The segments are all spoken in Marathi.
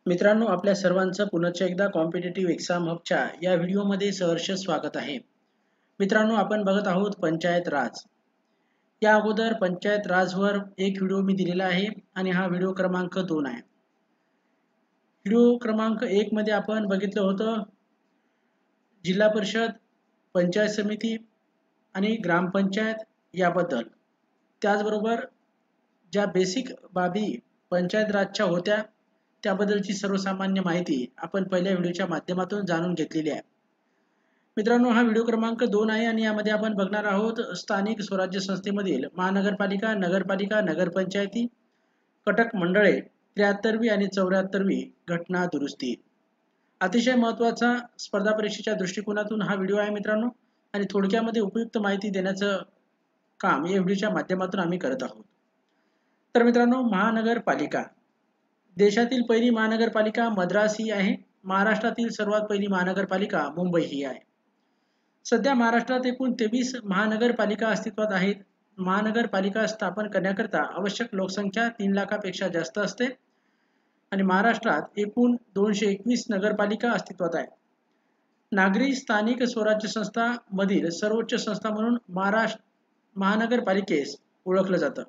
मित्रांनो, आपल्या सर्वांचं पुनश्च एकदा कॉम्पिटिटिव्ह एक्झाम हबच्या या व्हिडिओमध्ये सहर्ष स्वागत आहे. मित्रांनो, आपण बघत आहोत पंचायत राज. या अगोदर पंचायत राजवर एक व्हिडिओ मी दिलेला आहे आणि हा व्हिडिओ क्रमांक 2 आहे. व्हिडिओ क्रमांक 1 मध्ये आपण बघितलं होतं जिल्हा परिषद, पंचायत समिती आणि ग्रामपंचायत याबद्दल. त्याचबरोबर ज्या बेसिक बाबी पंचायत राजच्या होत्या त्याबद्दलची सर्वसामान्य माहिती आपण पहिल्या व्हिडिओच्या माध्यमातून जाणून घेतलेली आहे. मित्रांनो, हा व्हिडिओ क्रमांक 2 आहे आणि यामध्ये आपण बघणार आहोत स्थानिक स्वराज्य संस्थेमधील महानगरपालिका, नगरपालिका, नगरपंचायती, कटक मंडळे 73वी आणि 74वी घटना दुरुस्ती. अतिशय महत्त्वाचा स्पर्धा परीक्षेच्या दृष्टिकोनातून हा व्हिडिओ आहे मित्रांनो, आणि थोडक्यामध्ये उपयुक्त माहिती देण्याचं काम या व्हिडिओच्या माध्यमातून आम्ही करत आहोत. तर मित्रांनो, महानगरपालिका देशातील पहिली महानगरपालिका मद्रास ही आहे. महाराष्ट्रातील सर्वात पहिली महानगरपालिका मुंबई ही आहे. सध्या महाराष्ट्रात एकूण 23 महानगरपालिका अस्तित्वात आहेत. महानगरपालिका स्थापन करण्याकरता आवश्यक लोकसंख्या 3 लाखापेक्षा जास्त असते आणि महाराष्ट्रात एकूण 221 नगरपालिका अस्तित्वात आहेत. नागरी स्थानिक स्वराज्य संस्था मधील सर्वोच्च संस्था म्हणून महानगरपालिकेस ओळखलं जातं.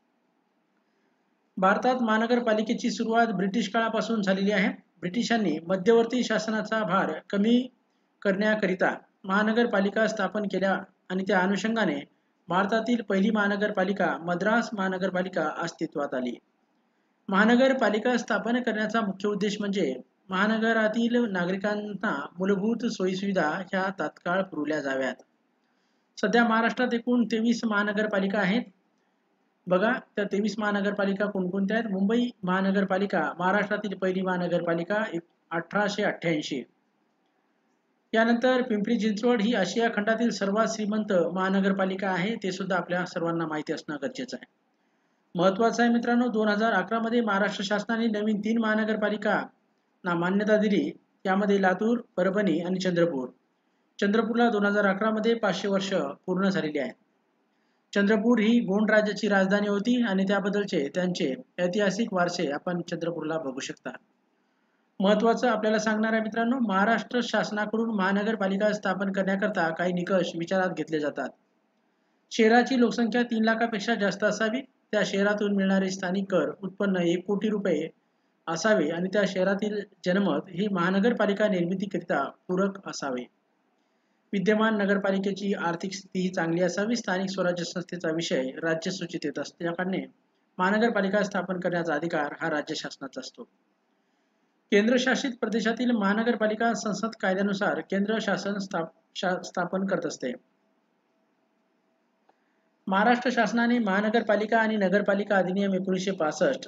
भारतात महानगरपालिकेची सुरुवात ब्रिटिश काळापासून झालेली आहे. ब्रिटिशांनी मध्यवर्ती शासनाचा भार कमी करण्याकरिता महानगरपालिका स्थापन केल्या आणि त्या अनुषंगाने भारतातील पहिली महानगरपालिका मद्रास महानगरपालिका अस्तित्वात आली. महानगरपालिका स्थापन करण्याचा मुख्य उद्देश म्हणजे महानगरातील नागरिकांना मूलभूत सोयीसुविधा ह्या तात्काळ पुरवल्या जाव्यात. सध्या महाराष्ट्रात एकूण 23 महानगरपालिका आहेत. बघा, त्या 23 महानगरपालिका कोणकोणत्या आहेत? मुंबई महानगरपालिका महाराष्ट्रातील पहिली महानगरपालिका 1888. यानंतर पिंपरी चिंचवड ही आशिया खंडातील सर्वात श्रीमंत महानगरपालिका आहे. ते सुद्धा आपल्या सर्वांना माहिती असणं गरजेचं आहे. महत्वाचं आहे मित्रांनो, 2011 मध्ये महाराष्ट्र शासनाने नवीन 3 महानगरपालिका ना मान्यता दिली. त्यामध्ये लातूर, परभणी आणि चंद्रपूर. चंद्रपूरला 2011 मध्ये 500 वर्ष पूर्ण झालेली आहेत. चंद्रपूर ही गोंड राज्याची राजधानी होती आणि त्याबद्दलचे त्यांचे ऐतिहासिक वारसे आपण चंद्रपूरला बघू शकता. महत्त्वाचं आपल्याला सांगणार आहे मित्रांनो, महाराष्ट्र शासनाकडून महानगरपालिका स्थापन करण्याकरता काही निकष विचारात घेतले जातात. शहराची लोकसंख्या 3 लाखापेक्षा जास्त असावी. त्या शहरातून मिळणारे स्थानिक कर उत्पन्न 1 कोटी रुपये असावे आणि त्या शहरातील जनमत ही महानगरपालिका निर्मितीकरिता पूरक असावे. विद्यमान नगरपालिकेची आर्थिक स्थिती ही चांगली असावी. स्थानिक स्वराज्य संस्थेचा विषय राज्य सूचित येत असते. त्या कारणाने महानगरपालिका स्थापन करण्याचा अधिकार हा राज्य शासनाचा असतो. केंद्रशासित प्रदेशातील महानगरपालिका संसद कायद्यानुसार केंद्र शासन स्थापन करत असते. महाराष्ट्र शासनाने महानगरपालिका आणि नगरपालिका अधिनियम 1965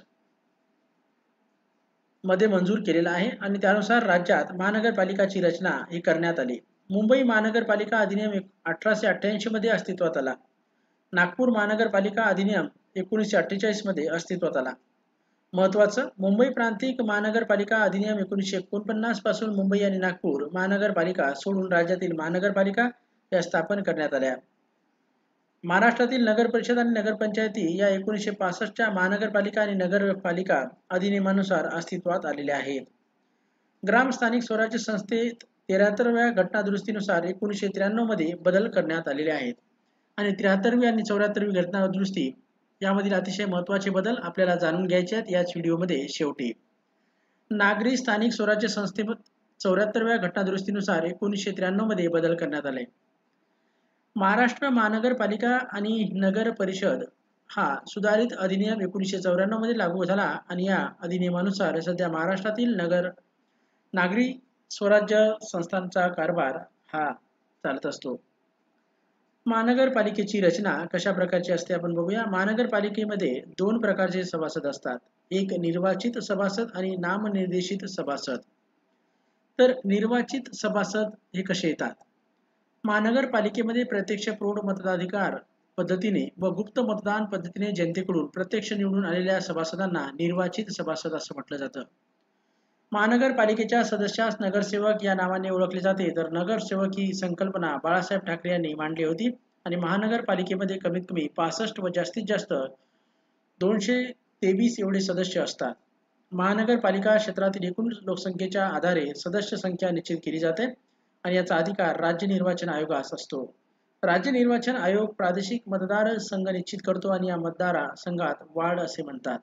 मध्ये मंजूर केलेला आहे आणि त्यानुसार राज्यात महानगरपालिकाची रचना ही करण्यात आली. मुंबई महानगरपालिका अधिनियम 1888 मध्ये अस्तित्वात आला. नागपूर महानगरपालिका अधिनियम 1948 मध्ये अस्तित्वात आला. महत्वाचं, मुंबई प्रांतिक महानगरपालिका अधिनियम 1949 पासून मुंबई आणि नागपूर महानगरपालिका सोडून राज्यातील महानगरपालिका या स्थापन करण्यात आल्या. महाराष्ट्रातील नगर परिषद आणि नगरपंचायती या 1965च्या महानगरपालिका आणि नगरपालिका अधिनियमानुसार अस्तित्वात आलेल्या आहेत. ग्राम स्थानिक स्वराज्य संस्थेत 73व्या घटना दुरुस्तीनुसार 1993 मध्ये बदल करण्यात आलेले आहेत आणि 73वी आणि 74वी घटना दुरुस्ती यामधील अतिशय महत्त्वाचे बदल आपल्याला जाणून घ्यायचे आहेत याच व्हिडिओमध्ये शेवटी. नागरी स्थानिक स्वराज्य संस्थेत 74व्या घटना दुरुस्तीनुसार 1993 मध्ये बदल करण्यात आले. महाराष्ट्र महानगरपालिका आणि नगर परिषद हा सुधारित अधिनियम 1994 मध्ये लागू झाला आणि या अधिनियमानुसार सध्या महाराष्ट्रातील नागरी स्वराज्य संस्थांचा कारभार हा चालत असतो. महानगरपालिकेची रचना कशा प्रकारची असते आपण बघूया. महानगरपालिकेमध्ये 2 प्रकारचे सभासद असतात, एक निर्वाचित सभासद आणि नामनिर्देशित सभासद. तर निर्वाचित सभासद हे कसे येतात? महानगरपालिकेमध्ये प्रत्यक्ष प्रौढ मताधिकार पद्धतीने व गुप्त मतदान पद्धतीने जनतेकडून प्रत्यक्ष निवडून आलेल्या सभासदांना निर्वाचित सभासद असं म्हटलं जातं. महानगरपालिकेच्या सदस्यास नगरसेवक या नावाने ओळखले जाते. तर नगरसेवक ही संकल्पना बाळासाहेब ठाकरे यांनी मांडली होती आणि महानगरपालिकेमध्ये कमीत कमी 65 व जास्तीत जास्त 223 एवढे सदस्य असतात. महानगरपालिका क्षेत्रातील एकूण लोकसंख्येच्या आधारे सदस्य संख्या निश्चित केली जाते आणि याचा अधिकार राज्य निर्वाचन आयोगास असतो. राज्य निर्वाचन आयोग प्रादेशिक मतदार संघ निश्चित करतो आणि या मतदार संघात वाढ असे म्हणतात.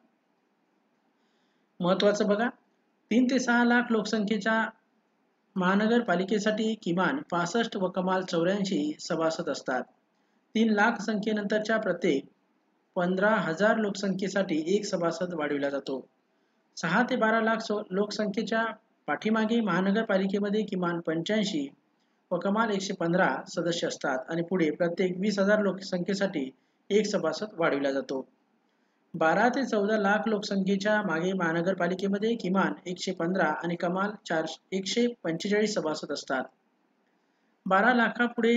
महत्वाचं बघा, 3 ते 6 लाख लोकसंख्येच्या महानगरपालिकेसाठी किमान 65 व कमाल 84 सभासद असतात. 3 लाख संख्येनंतरच्या प्रत्येक 15,000 लोकसंख्येसाठी एक सभासद वाढविला जातो. 6 ते 12 लाख लोकसंख्येच्या पाठीमागे महानगरपालिकेमध्ये किमान 85 व कमाल 115 सदस्य असतात आणि पुढे प्रत्येक 20,000 लोकसंख्येसाठी एक सभासद वाढविला जातो. 12 ते 14 लाख लोकसंख्येच्या मागे महानगरपालिकेमध्ये किमान 115 आणि कमाल 145 सभासद असतात. 12 लाखापुढे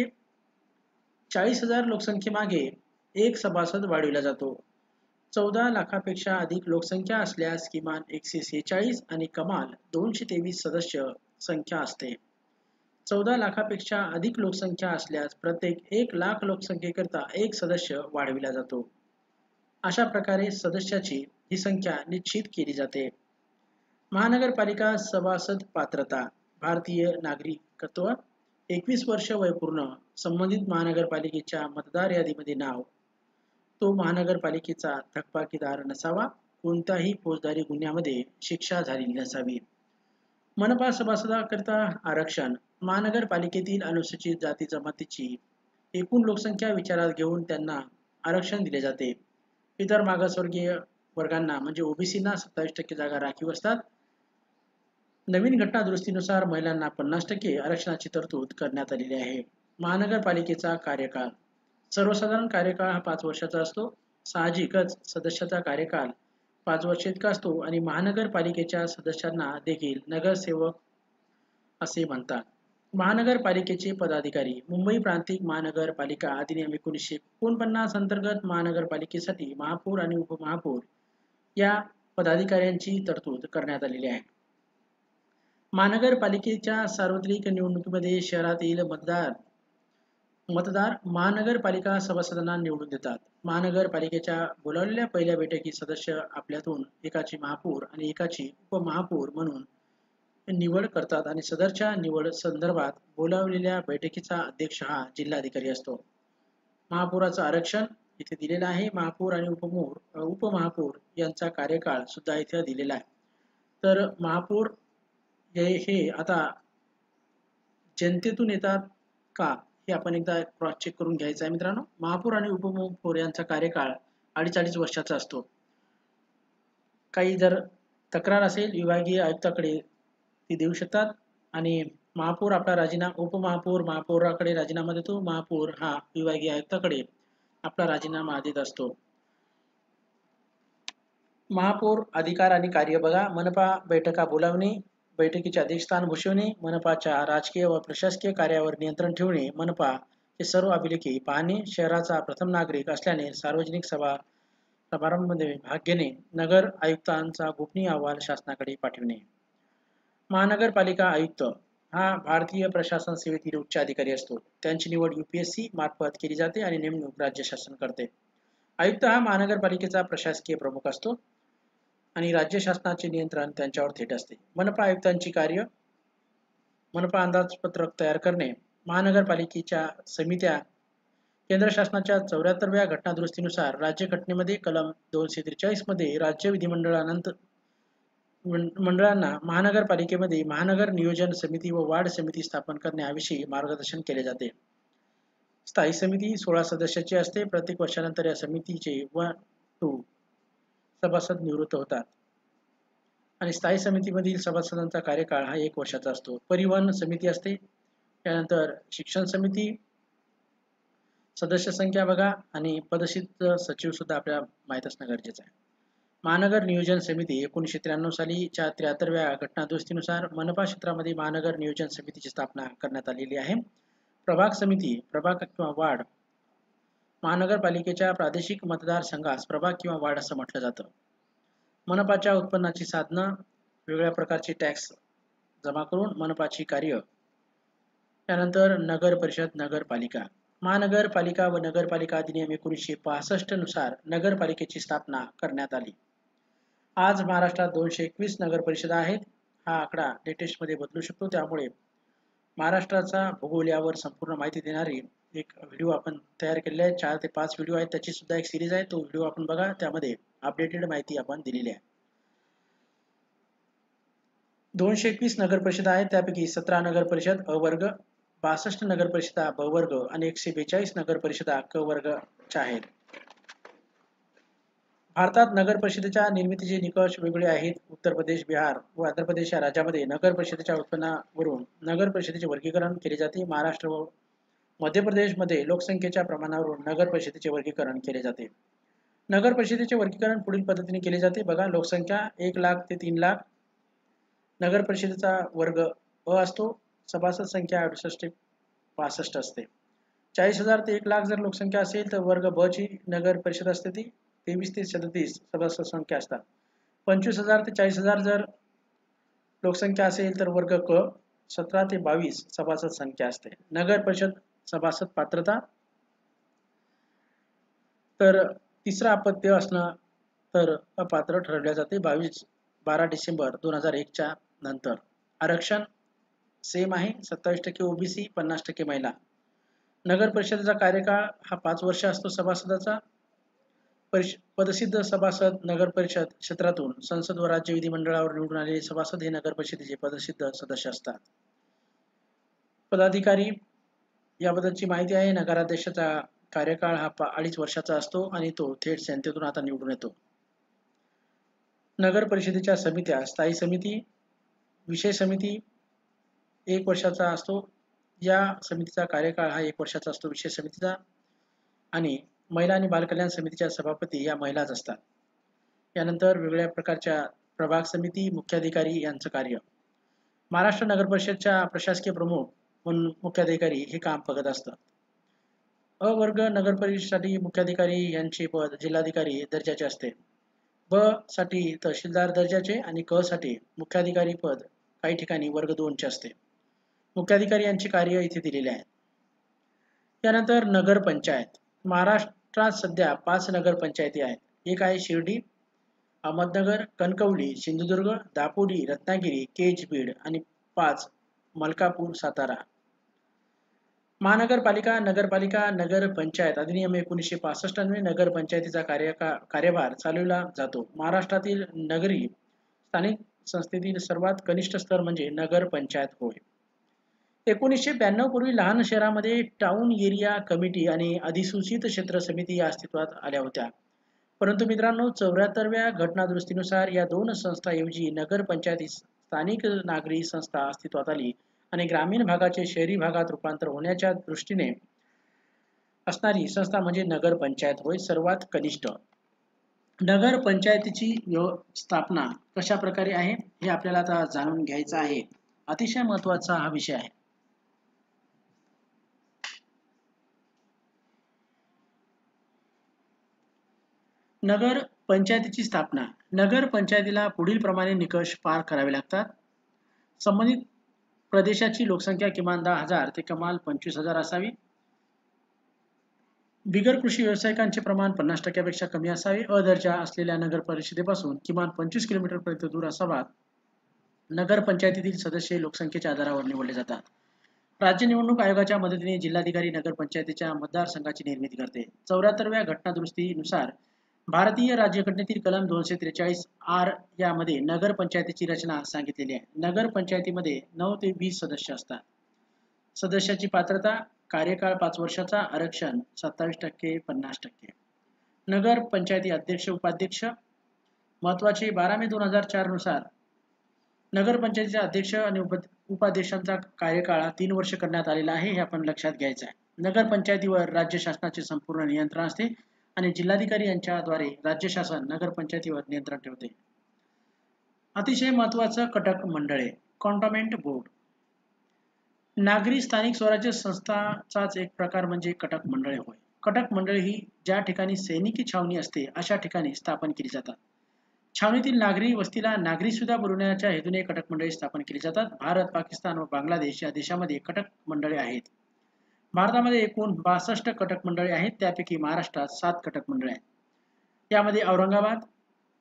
40,000 लोकसंख्येमागे एक सभासद वाढविला जातो. 14 लाखापेक्षा अधिक लोकसंख्या असल्यास किमान 146 आणि कमाल 223 सदस्य संख्या असते. 14 लाखापेक्षा अधिक लोकसंख्या असल्यास प्रत्येक 1 लाख लोकसंख्येकरता एक सदस्य वाढविला जातो. अशा प्रकारे सदस्याची ही संख्या निश्चित केली जाते. महानगरपालिका सभासद पात्रता. भारतीय नागरिकत्व, 21 वर्ष वय पूर्ण, संबंधित महानगरपालिकेच्या मतदार यादीमध्ये नाव, तो महानगरपालिकेचा थकबाकीदार नसावा, कोणत्याही फौजदारी गुन्ह्यामध्ये शिक्षा झालेली नसावी. मनपा सभासदाकरिता आरक्षण. महानगरपालिकेतील अनुसूचित जाती जमातीची एकूण लोकसंख्या विचारात घेऊन त्यांना आरक्षण दिले जाते. इतर मागासवर्गीय वर्गांना म्हणजे ओबीसीना 27% जागा राखीव असतात. नवीन घटना दुरुस्तीनुसार महिलांना 50% आरक्षणाची तरतूद करण्यात आलेली आहे. महानगरपालिकेचा कार्यकाळ. सर्वसाधारण कार्यकाळ हा 5 वर्षाचा असतो. साहजिकच सदस्याचा कार्यकाळ 5 वर्ष इतका असतो आणि महानगरपालिकेच्या सदस्यांना देखील नगरसेवक असे म्हणतात. महानगरपालिकेचे पदाधिकारी. मुंबई प्रांतिक महानगरपालिका अधिनियम 1949 अंतर्गत महानगरपालिकेसाठी महापौर आणि उपमहापौर या पदाधिकाऱ्यांची तरतूद करण्यात आलेली आहे. महानगरपालिकेच्या सार्वत्रिक निवडणुकीमध्ये शहरातील मतदार महानगरपालिका सभासदांना निवडून देतात. महानगरपालिकेच्या बोलावलेल्या पहिल्या बैठकीत सदस्य आपल्यातून एकाची महापौर आणि एकाची उपमहापौर म्हणून निवड करतात आणि सदरच्या निवड संदर्भात बोलावलेल्या बैठकीचा अध्यक्ष हा जिल्हाधिकारी असतो. महापौराचं आरक्षण इथे दिलेलं आहे. महापौर आणि उपमहापौर यांचा कार्यकाळ सुद्धा इथे दिलेला आहे. तर महापौर हे आता जनतेतून येतात का हे आपण एकदा क्रॉस चेक करून घ्यायचं आहे मित्रांनो. महापौर आणि उपमहापौर यांचा कार्यकाळ 2.5 वर्षाचा असतो. काही जर तक्रार असेल विभागीय आयुक्ताकडे ती देऊ शकतात आणि महापौर आपला उपमहापौर महापौराकडे राजीनामा देतो. महापौर हा विभागीय आयुक्ताकडे आपला राजीनामा देत असतो. महापौर अधिकार आणि कार्य बघा. मनपा बैठका बोलावणे, बैठकीचे अध्यक्षस्थान भूषवणे, मनपाच्या राजकीय व प्रशासकीय कार्यावर नियंत्रण ठेवणे, मनपाचे सर्व अभिलेखे पाहणे, शहराचा प्रथम नागरिक असल्याने सार्वजनिक समारंभामध्ये भाग घेणे, नगर आयुक्तांचा गोपनीय अहवाल शासनाकडे पाठविणे. महानगरपालिका आयुक्त हा भारतीय प्रशासन सेवेतील उच्च अधिकारी असतो. त्यांची निवड UPSC मार्फत केली जाते आणि नेमणूक राज्य शासन करते. आयुक्त हा महानगरपालिकेचा प्रशासकीय प्रमुख असतो आणि राज्य शासनाचे नियंत्रण त्यांच्यावर थेट असते. मनपा आयुक्तांची कार्य. मनपा अंदाजपत्रक तयार करणे, महानगरपालिकेच्या समित्या. केंद्र शासनाच्या 74व्या घटना दुरुस्तीनुसार राज्य घटनेमध्ये कलम 243 मध्ये राज्य मंडळांना महानगरपालिकेमध्ये महानगर नियोजन समिती व वार्ड समिती स्थापन करण्याविषयी मार्गदर्शन केले जाते. स्थायी समिती 16 सदस्याची असते. प्रत्येक वर्षानंतर या समितीचे 1 to 2 सभासद निवृत्त होतात आणि स्थायी समितीमधील सभासदांचा कार्यकाळ हा 1 वर्षाचा असतो. परिवहन समिती असते. त्यानंतर शिक्षण समिती. सदस्य संख्या बघा आणि पदसित सचिव सुद्धा आपल्याला माहीत असणं गरजेचं आहे. महानगर नियोजन समिती 1993 सालीच्या 73व्या घटना दुरुस्तीनुसार मनपा क्षेत्रामध्ये महानगर नियोजन समितीची स्थापना करण्यात आलेली आहे. प्रभाग समिती, प्रभाग किंवा वार्ड. महानगरपालिकेच्या प्रादेशिक मतदारसंघास प्रभाग किंवा वार्ड असं म्हटलं जातं. मनपाच्या उत्पन्नाची साधनं, वेगवेगळ्या प्रकारचे टॅक्स जमा करून मनपाची कार्य. त्यानंतर नगर परिषद, नगरपालिका. महानगरपालिका व नगरपालिका अधिनियम 1965 नुसार नगरपालिकेची स्थापना करण्यात आली. आज महाराष्ट्रात 221 नगर परिषदा आहेत. हा आकडा लेटेस्ट मध्ये बदलू शकतो, त्यामुळे महाराष्ट्राचा भूगोल यावर संपूर्ण माहिती देणारी एक व्हिडिओ आपण तयार केलेला आहे. 4 ते 5 व्हिडिओ आहेत, त्याची सुद्धा एक सिरीज आहे. तो व्हिडिओ आपण बघा, त्यामध्ये अपडेटेड माहिती आपण दिलेली आहे. 221 नगर परिषदा आहेत, त्यापैकी 17 नगर परिषद अ वर्ग, 62 नगर परिषदा ब वर्ग आणि 142 नगर परिषदा क वर्गच्या आहेत. भारतात नगर परिषदेच्या निर्मितीचे निकष वेगवेगळे आहेत. उत्तर प्रदेश, बिहार व आंध्र प्रदेश या राज्यामध्ये नगर परिषदेच्या उत्पन्नावरून नगर परिषदेचे वर्गीकरण केले जाते. महाराष्ट्र व मध्य प्रदेशमध्ये लोकसंख्येच्या प्रमाणावरून नगर परिषदेचे वर्गीकरण केले जाते. नगर परिषदेचे वर्गीकरण पुढील पद्धतीने केले जाते. बघा, लोकसंख्या 1 लाख ते 3 लाख. नगर परिषदेचा वर्ग अ असतो. सभासद संख्या 68 ते 65 असते. 40,000 ते 1 लाख जर लोकसंख्या असेल तर वर्ग ब ची नगर परिषद असते ती 23 ते 37 सभासद संख्या असतात. 25,000 ते 40,000 जर लोकसंख्या असेल तर वर्ग क 17 ते 22 सभासद संख्या असते. नगर परिषद सभासद पात्रता, तर तिसरा अपत्य असणं तर अपात्र ठरवले जाते 12 डिसेंबर 2001 च्या नंतर. आरक्षण सेम आहे, 27% ओबीसी, 50% महिला. नगर परिषदेचा कार्यकाळ हा 5 वर्ष असतो सभासदाचा. पदसिद्ध सभासद नगर परिषद क्षेत्रातून संसद व राज्य विधिमंडळावर निवडून आलेले सभासद हे नगर परिषदेचे पदसिद्ध सदस्य असतात. पदाधिकारी याबद्दलची माहिती आहे. नगराध्यक्षाचा कार्यकाळ हा 2.5 वर्षाचा असतो आणि तो थेट जनतेतून आता निवडून येतो. नगर परिषदेच्या समित्या, स्थायी समिती, विषय समिती 1 वर्षाचा असतो. या समितीचा कार्यकाळ हा 1 वर्षाचा असतो विषय समितीचा. आणि महिला आणि बालकल्याण समितीच्या सभापती या महिलाच असतात. यानंतर वेगवेगळ्या प्रकारच्या प्रभाग समिती, मुख्याधिकारी यांचं कार्य. महाराष्ट्र नगर परिषदच्या प्रशासकीय प्रमुख म्हणून मुख्याधिकारी हे काम बघत असतात. अ वर्ग नगर परिषदेसाठी मुख्याधिकारी यांचे पद जिल्हाधिकारी दर्जाचे असते. ब साठी तहसीलदार दर्जाचे आणि क साठी मुख्याधिकारी पद काही ठिकाणी वर्ग 2 चे असते. मुख्याधिकारी यांचे कार्य इथे दिलेले आहे. त्यानंतर नगर पंचायत. महाराष्ट्रात सध्या 5 नगर पंचायती आहेत. एक आहे शिर्डी, अहमदनगर, कणकवली, सिंधुदुर्ग, दापोली, रत्नागिरी, केज, बीड आणि 5 मलकापूर, सातारा. महानगरपालिका, नगरपालिका, नगर पंचायत अधिनियम 1965 अन्वये नगर पंचायतीचा कार्यभार चालविला जातो. महाराष्ट्रातील नगरी स्थानिक संस्थेतील सर्वात कनिष्ठ स्तर म्हणजे नगर पंचायत होय. 1992 पूर्वी लहान शहरामध्ये टाउन एरिया कमिटी आणि अधिसूचित क्षेत्र समिती या अस्तित्वात आल्या होत्या. परंतु मित्रांनो, 74व्या घटनादुरुस्तीनुसार या 2 संस्थांऐवजी नगर पंचायती स्थानिक नागरी संस्था अस्तित्वात आली आणि ग्रामीण भागाचे शहरी भागात रूपांतर होण्याच्या दृष्टीने असणारी संस्था म्हणजे नगर पंचायत होय, सर्वात कनिष्ठ. नगर पंचायतीची स्थापना कशा प्रकारे आहे हे आपल्याला आता जाणून घ्यायचं आहे. अतिशय महत्त्वाचा हा विषय आहे. नगर पंचायतीची स्थापना. नगर पंचायतीला पुढील प्रमाणे निकष पार करावे लागतात. संबंधित प्रदेशाची लोकसंख्या किमान 10,000 ते कमाल 25,000 असावी. बिगर कृषी व्यावसायिकांचे प्रमाण 50% पेक्षा कमी असावे. अ दर्जा असलेल्या नगर परिषदेपासून किमान 25 किलोमीटर पर्यंत दूर असावा. नगर पंचायतीतील सदस्य लोकसंख्येच्या आधारावर निवडले जातात. राज्य निवडणूक आयोगाच्या मदतीने जिल्हाधिकारी नगर पंचायतीच्या मतदारसंघाची निर्मिती करते. 74व्या घटनादुरुस्तीनुसार भारतीय राज्यघटनेतील कलम 243 आर यामध्ये नगर पंचायतीची रचना सांगितलेली आहे. नगर पंचायतीमध्ये 9 ते 20 सदस्य असतात. सदस्याची पात्रता, कार्यकाळ 5 वर्षाचा, आरक्षण 27%, 50%. नगर पंचायती अध्यक्ष, उपाध्यक्ष महत्वाचे. 12 मे 2004 नुसार नगर पंचायतीचे अध्यक्ष आणि उपाध्यक्षांचा कार्यकाळ 3 वर्ष करण्यात आलेला आहे, हे आपण लक्षात घ्यायचं आहे. नगर पंचायतीवर राज्य शासनाचे संपूर्ण नियंत्रण असते आणि जिल्हाधिकारी यांच्याद्वारे राज्य शासन नगर पंचायतीवर नियंत्रण ठेवते. अतिशय महत्त्वाचं कटक मंडळे, कॉन्टोन्मेंट बोर्ड. नागरी स्थानिक स्वराज्य संस्थाचाच एक प्रकार म्हणजे कटक मंडळे होय. कटक मंडळे ही ज्या ठिकाणी सैनिकी छावणी असते अशा ठिकाणी स्थापन केली जातात. छावणीतील नागरी वस्तीला नागरी सुविधा पुरवण्याच्या हेतूने कटक मंडळे स्थापन केली जातात. भारत, पाकिस्तान व बांगलादेश या देशामध्ये कटक मंडळे आहेत. भारतामध्ये एकूण 62 कटक मंडळे आहेत, त्यापैकी महाराष्ट्रात 7 कटक मंडळे आहेत. यामध्ये औरंगाबाद,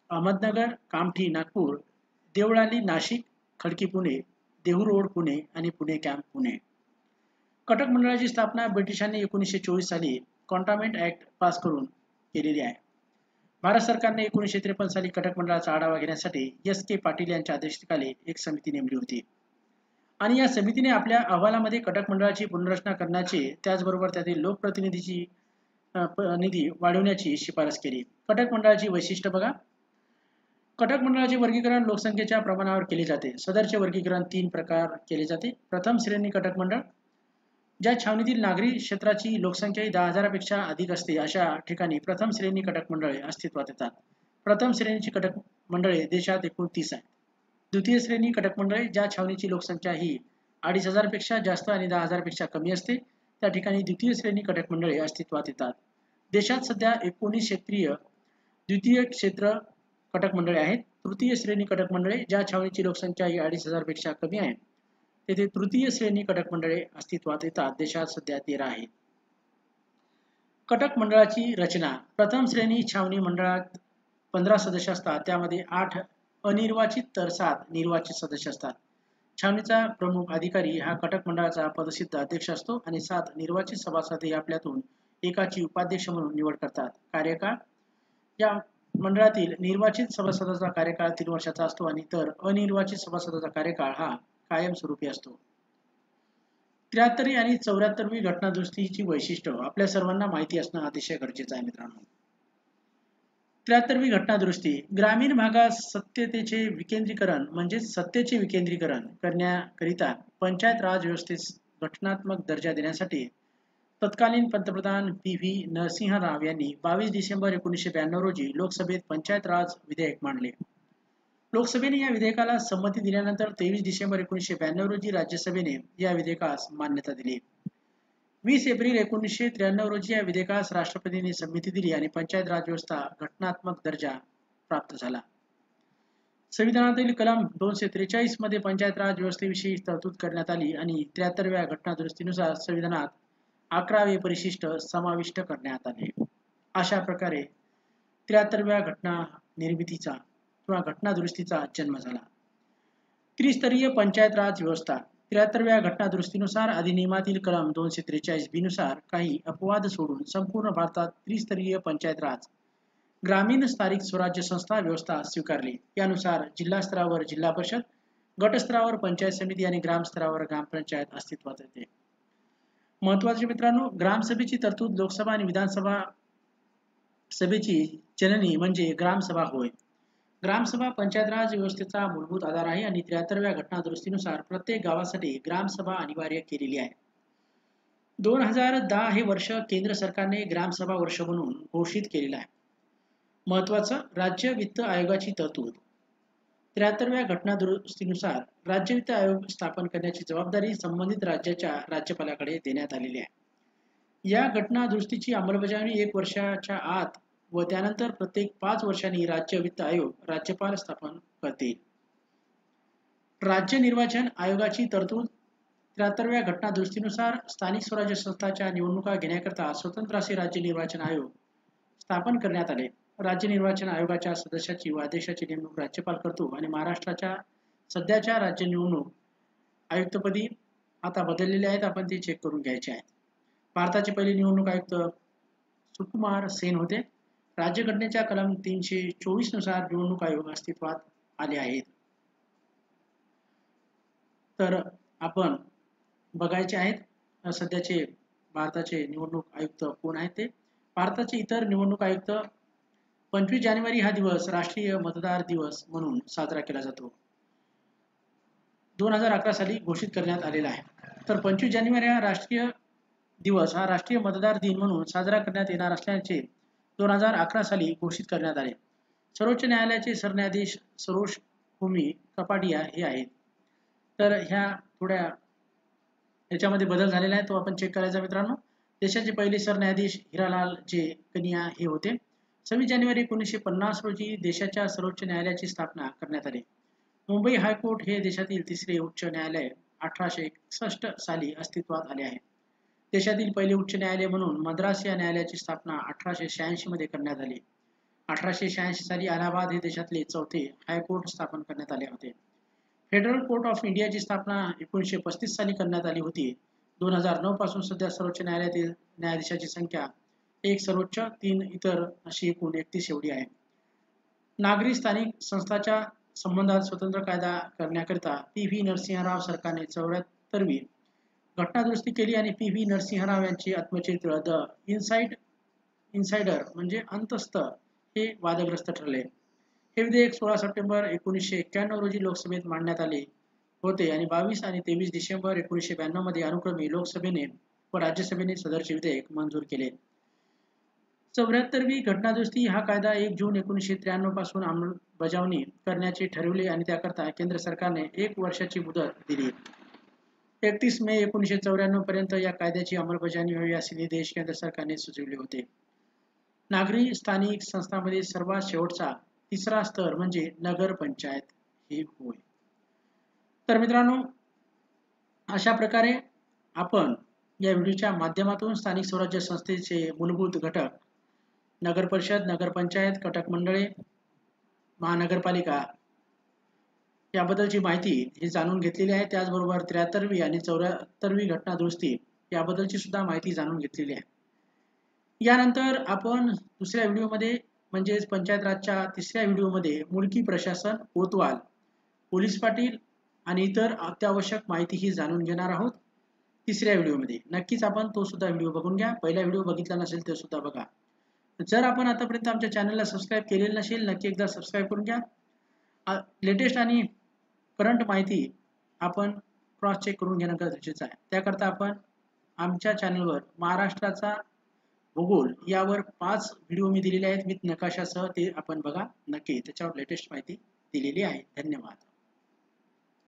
अहमदनगर, कामठी नागपूर, देवळाली नाशिक, खडकी पुणे, देहू पुणे आणि पुणे कॅम्प पुणे. कटक मंडळाची स्थापना ब्रिटिशांनी 1924 साली कॉन्टॉमेंट ऍक्ट पास करून केलेली आहे. भारत सरकारने 1953 साली कटक मंडळाचा आढावा घेण्यासाठी S.K. पाटील यांच्या अध्यक्षतेखाली एक समिती नेमली होती आणि या समितीने आपल्या अहवालामध्ये कटक मंडळाची पुनर्रचना करण्याचे त्याचबरोबर त्यातील लोकप्रतिनिधीची निधी वाढवण्याची शिफारस केली. कटक मंडळाची वैशिष्ट्य बघा. कटक मंडळाचे वर्गीकरण लोकसंख्येच्या प्रमाणावर केले जाते. सदरचे वर्गीकरण 3 प्रकार केले जाते. प्रथम श्रेणी कटक मंडळ. ज्या छावणीतील नागरी क्षेत्राची लोकसंख्या 10,000 पेक्षा अधिक असते अशा ठिकाणी प्रथम श्रेणी कटक मंडळे अस्तित्वात येतात. प्रथम श्रेणीची कटक मंडळे देशात एकूण 30 आहेत. द्वितीय श्रेणी कटक मंडळे ज्या छावणीची लोकसंख्या ही 2,500 पेक्षा जास्त आणि 10,000 पेक्षा कमी असते त्या ठिकाणी द्वितीय श्रेणी कटक मंडळे अस्तित्वात येतात. देशात सध्या 19 क्षेत्रीय द्वितीय क्षेत्र कटक मंडळे आहेत. तृतीय श्रेणी कटक मंडळे ज्या छावणीची लोकसंख्या ही 2,500 पेक्षा कमी आहे तेथे तृतीय श्रेणी कटक मंडळे अस्तित्वात येतात. देशात सध्या 13 आहेत. कटक मंडळाची रचना. प्रथम श्रेणी छावणी मंडळात 15 सदस्य असतात. त्यामध्ये 8 अनिर्वाचित तर 7 निर्वाचित सदस्य असतात. छावणीचा प्रमुख अधिकारी हा कटक मंडळाचा पदसिद्ध अध्यक्ष असतो आणि 7 निर्वाचित सभासद हे आपल्यातून एकाची उपाध्यक्ष म्हणून निवड करतात. कार्यकाळ. या मंडळातील निर्वाचित सभासदाचा कार्यकाळ 3 वर्षाचा असतो आणि तर अनिर्वाचित सभासदाचा कार्यकाळ हा कायमस्वरूपी असतो. 73वी आणि 74वी घटनादुरुस्तीची वैशिष्ट्य आपल्या सर्वांना माहिती असणं अतिशय गरजेचं आहे मित्रांनो. 73वी घटनादुरुस्ती. ग्रामीण भागात सत्तेचे विकेंद्रीकरण करण्याकरिता पंचायत राज व्यवस्थेस घटनात्मक दर्जा देण्यासाठी तत्कालीन पंतप्रधान P.V. नरसिंह राव यांनी 22 डिसेंबर 1992 रोजी लोकसभेत पंचायत राज विधेयक मांडले. लोकसभेने या विधेयकाला संमती दिल्यानंतर 23 डिसेंबर 1992 रोजी राज्यसभेने या विधेयकास मान्यता दिली. 20 एप्रिल 1993 रोजी या विधेयकास राष्ट्रपतींनी संमती दिली आणि पंचायत राज व्यवस्था घटनात्मक दर्जा प्राप्त झाला. संविधानातील कलम 243 मध्ये पंचायत राज व्यवस्थेविषयी तरतूद करण्यात आली आणि 73व्या घटनादुरुस्तीनुसार संविधानात 11वे परिशिष्ट समाविष्ट करण्यात आले. अशा प्रकारे 73व्या घटना निर्मितीचा किंवा घटनादुरुस्तीचा जन्म झाला. त्रिस्तरीय पंचायत राज व्यवस्था. 73व्या घटनादुरुस्तीनुसार अधिनियमातील कलम 243 नुसार काही अपवाद सोडून संपूर्ण भारतात त्रिस्तरीय पंचायत राज ग्रामीण स्थानिक स्वराज्य संस्था व्यवस्था स्वीकारली. यानुसार जिल्हा स्तरावर जिल्हा परिषद, गट स्तरावर पंचायत समिती आणि ग्राम स्तरावर ग्रामपंचायत अस्तित्वात येते. महत्त्वाचे मित्रांनो, ग्रामसभेची तरतूद लोकसभा आणि विधानसभा सभेची जननी म्हणजे ग्रामसभा होय. ग्रामसभा पंचायत राज व्यवस्थेचा मूलभूत आधार आहे आणि 73व्या घटनादुरुस्तीनुसार प्रत्येक गावासाठी ग्रामसभा अनिवार्य केलेली आहे. 2010 हे वर्ष केंद्र सरकारने ग्रामसभा वर्ष म्हणून घोषित केलेलं आहे. महत्त्वाचं, राज्य वित्त आयोगाची तरतूद. 73व्या घटनादुरुस्तीनुसार राज्य वित्त आयोग स्थापन करण्याची जबाबदारी संबंधित राज्याच्या राज्यपालाकडे देण्यात आलेली आहे. या घटनादुरुस्तीची अंमलबजावणी 1 वर्षाच्या आत व त्यानंतर प्रत्येक 5 वर्षांनी राज्य वित्त आयोग राज्यपाल स्थापन करतील. राज्य निर्वाचन आयोगाची तरतूद. 73व्या घटनादुरुस्तीनुसार स्थानिक स्वराज्य संस्थांच्या निवडणुका घेण्याकरता स्वतंत्र असे राज्य निर्वाचन आयोग स्थापन करण्यात आले. राज्य निर्वाचन आयोगाच्या सदस्याची व अध्यक्षाची नेमणूक राज्यपाल करतो आणि महाराष्ट्राच्या सध्याच्या राज्य निवडणूक आयुक्तपदी आता बदललेले आहेत, आपण ते चेक करून घ्यायचे आहेत. भारताचे पहिले निवडणूक आयुक्त सुकुमार सेन होते. राज्यघटनेच्या कलम 324 नुसार निवडणूक आयोग अस्तित्वात आले आहेत. तर आपण बघायचे आहेत सध्याचे भारताचे निवडणूक आयुक्त कोण आहेत ते. भारताचे इतर निवडणूक आयुक्त. 25 जानेवारी हा दिवस राष्ट्रीय मतदार दिवस म्हणून साजरा केला जातो. 2011 साली घोषित करण्यात आलेला आहे. तर 25 जानेवारी हा राष्ट्रीय दिवस हा राष्ट्रीय मतदार दिन म्हणून साजरा करण्यात येणार असल्याचे 2011 साली घोषित करण्यात आले. सर्वोच्च न्यायालयाचे सरन्यायाधीश सरोज भूमी कपाडिया हे आहेत. तर ह्या थोड्या याच्यामध्ये बदल झालेला आहे, तो आपण चेक करायचा मित्रांनो. देशाचे पहिले सरन्यायाधीश हिरालाल जे कनिया हे होते. 26 जानेवारी 1950 रोजी देशाच्या सर्वोच्च न्यायालयाची स्थापना करण्यात आली. मुंबई हायकोर्ट हे देशातील तिसरे उच्च न्यायालय 1861 साली अस्तित्वात आले आहे. देशातील पहिले उच्च न्यायालय म्हणून मद्रास या न्यायालयाची स्थापना 1886 मध्ये करण्यात आली. 1886 साली अलाहाबाद हे देशातले चौथे हायकोर्ट स्थापन करण्यात आले होते. फेडरल कोर्ट ऑफ इंडियाची स्थापना 1935 साली करण्यात आली होती. 2009 पासून सध्या सर्वोच्च न्यायालयातील न्यायाधीशाची संख्या 1 सर्वोच्च 3 इतर अशी एकूण 31 एवढी आहे. नागरी स्थानिक संस्थांच्या संबंधात स्वतंत्र कायदा करण्याकरिता पी.व्ही. नरसिंहराव सरकारने 74वी घटनादुरुस्ती केली आणि पी.व्ही. नरसिंहराव यांचे आत्मचरित्र द इन्साइडर म्हणजे अंतस्थ हे वादग्रस्त ठरले. हे विधेयक 16 सप्टेंबर 1991 रोजी लोकसभेत मांडण्यात आले होते आणि 22 आणि 23 डिसेंबर 1992 मध्ये अनुक्रमे लोकसभेने व राज्यसभेने सदरचे विधेयक मंजूर केले. 74वी घटनादुरुस्ती हा कायदा 1 जून 1993 पासून अंमलबजावणी करण्याचे ठरविले आणि त्याकरता केंद्र सरकारने 1 वर्षाची मुदत दिली. 31 मे 1994 पर्यंत या कायद्याची अंमलबजावणी व्हावी असे निर्देश केंद्र सरकारने सुचविले होते. नागरी स्थानिक संस्थांमध्ये सर्वात शेवटचा तिसरा स्तर म्हणजे नगर पंचायत हे होय. तर मित्रांनो, अशा प्रकारे आपण या व्हिडिओच्या माध्यमातून स्थानिक स्वराज्य संस्थेचे मूलभूत घटक नगर परिषद, नगरपंचायत, कटक मंडळे, महानगरपालिका याबद्दलची माहिती ही जाणून घेतलेली आहे. त्याचबरोबर 73वी आणि 74वी घटनादुरुस्ती याबद्दलची सुद्धा माहिती जाणून घेतलेली आहे. यानंतर आपण दुसऱ्या व्हिडिओमध्ये म्हणजेच पंचायत राजच्या तिसऱ्या व्हिडिओमध्ये मुलकी प्रशासन, कोतवाल, पोलीस पाटील आणि इतर अत्यावश्यक माहिती ही जाणून घेणार आहोत तिसऱ्या व्हिडिओमध्ये. नक्कीच आपण तो सुद्धा व्हिडिओ बघून घ्या. पहिला व्हिडिओ बघितला नसेल ते सुद्धा बघा. जर आपण आतापर्यंत आमच्या चॅनलला सबस्क्राईब केलेलं नसेल नक्की एकदा सबस्क्राईब करून घ्या. लेटेस्ट आणि करंट माहिती आपण क्रॉस चेक करून घेणं गरजेचं आहे. त्याकरता आपण आमच्या चॅनलवर महाराष्ट्राचा भूगोल यावर 5 व्हिडिओ मी दिलेले आहेत विथ नकाशासह, ते आपण बघा नक्की. त्याच्यावर लेटेस्ट माहिती दिलेली आहे. धन्यवाद.